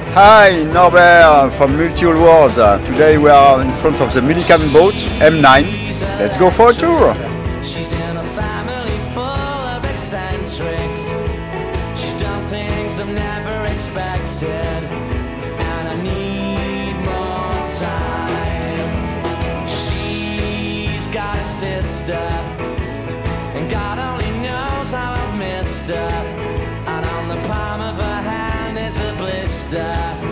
Hi, Norbert from Multihulls. Today we are in front of the Millikan boat M9. Let's go for a tour. She's in a family full of eccentrics. She's done things I've never expected, and I need more time. She's got a sister, and God only knows how I've missed her. And on the palm of her hand is a blister.